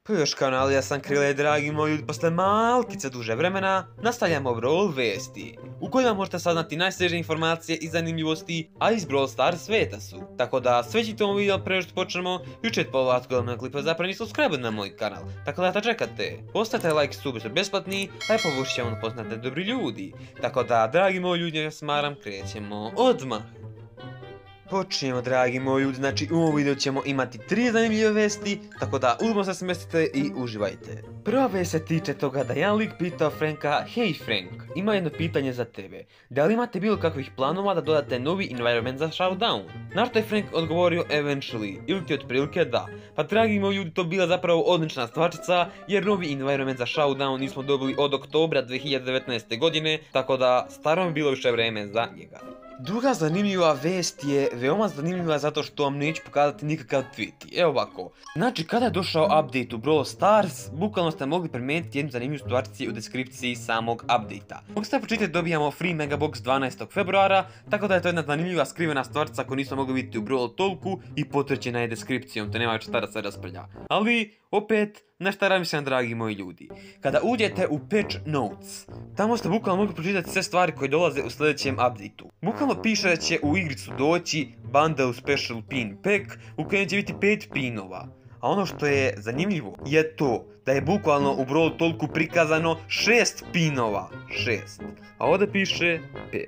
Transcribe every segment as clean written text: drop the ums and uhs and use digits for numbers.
Pa još kanal, ja sam Krile, dragi moji ljudi, posle malkice duže vremena nastavljamo Brawl vesti, u kojima možete saznati najsvježije informacije i zanimljivosti, a iz Brawl Stars sveta su. Tako da sve ćete ovom vidjeti prije što počnemo, jučet polovati gledam na klipa zapravo nisu subscribe na moj kanal, tako da čekate. Ostavite like, subi su besplatni, a i povušit ćemo da poznate dobri ljudi. Tako da, dragi moji ljudi, ja smaram, krećemo odmah. Počinjemo, dragi moji ljudi, znači u ovom videu ćemo imati 3 zanimljive vesti, tako da udobno se smestite i uživajte. Prva vest se tiče toga da jedan lik pitao Franka: "Hej Frank, ima jedno pitanje za tebe. Da li imate bilo kakvih planova da dodate novi environment za Showdown?" Na što je Frank odgovorio eventually, ili ti otprilike da. Pa dragi moji ljudi, to bila zapravo odlična stvarčica, jer novi environment za Showdown nismo dobili od oktobra 2019. godine, tako da stvarno je bilo više vreme za njega. Druga zanimljiva vest je veoma zanimljiva zato što vam neću pokazati nikakav tweet. Evo ovako. Znači kada je došao update u Brawl Stars, bukvalno ste mogli primijetiti jednu zanimljivu stvarčicu u deskripciji samog update-a. Mogli ste pročitati, dobijamo free megabox 12. februara, tako da je to jedna zanimljiva skrivena stvarčica koju nismo mogli vidjeti u Brawl Talku i potvrđena je deskripcijom, te nema šta da se raspravlja. Ali, opet, nešto razmišljam, dragi moji ljudi. Kada uđete u Patch Notes, tamo ste bukvalno mogli pročitati sve stvari koje dolaze u sljedećem update-u. Bukvalno piše da će u igricu doći Bundle Special Pin Pack u kojem će biti 5 pinova. A ono što je zanimljivo je to da je bukvalno u Brawl Talku prikazano 6 pinova. 6. A ovdje piše 5.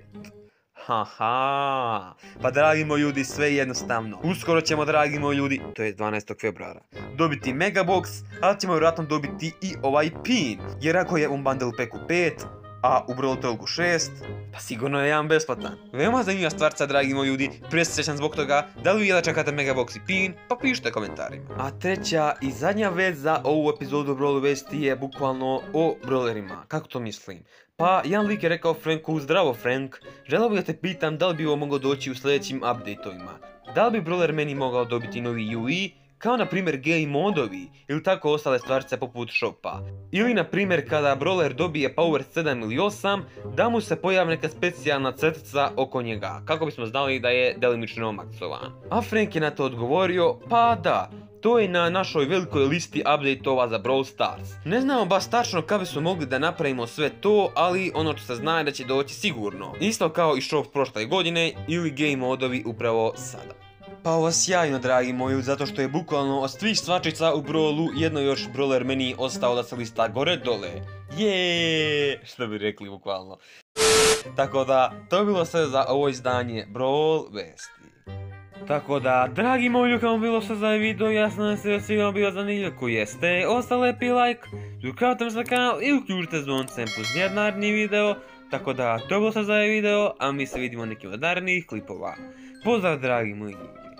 Haha, pa dragi moji ljudi, sve je jednostavno. Uskoro ćemo, dragi moji ljudi, to je 12. februara, dobiti megabox, ali ćemo vjerojatno dobiti i ovaj pin. Jer ako je u Bundle Packu 5, a u Brawl Talku 6, pa sigurno je jedan besplatan. Veoma zanimljiva stvarca, dragi moji ljudi, presrećan zbog toga. Da li vi da čekate megabox i pin, pa pišite komentarima. A treća i zadnja vest za ovu epizodu Brawl vesti je bukvalno o brawlerima. Kako to mislim? Pa, jedan lik je rekao Franku: "Zdravo Frank, želeo bih da te pitam da li bi ovo moglo doći u sljedećim update-ovima. Da li bi brawler meni mogao dobiti novi UI, kao na primjer game modovi, ili tako ostale stvarce poput shopa. Ili na primjer kada brawler dobije power 7 ili 8, da mu se pojavi neka specijalna crtica oko njega, kako bismo znali da je delimično maksovan." A Frank je na to odgovorio: "Pa da, to je na našoj velikoj listi update-ova za Brawl Stars. Ne znamo baš tačno kada smo mogli da napravimo sve to, ali ono što se zna je da će doći sigurno. Isto kao i shop prošle godine ili game modovi upravo sada." Pa ovo sjajno, dragi moji, zato što je bukvalno od svih stvarčica u Brawlu jedno još brawler meni ostao da se lista gore dole. Jeee, što bi rekli bukvalno. Tako da, to je bilo sve za ovo izdanje Brawl vesti. Tako da, dragi moji ljudi, kako bilo sve za ovaj video, jasno da se sigurno bilo zanimljivo. Ako jeste, ostavite lepi like, subscribe se na kanal i uključite zvoncem plus nijedan naredni video. Tako da, to je bilo sve za ovaj video, a mi se vidimo nekim od narednih klipova. Pozdrav, dragi moji ljudi.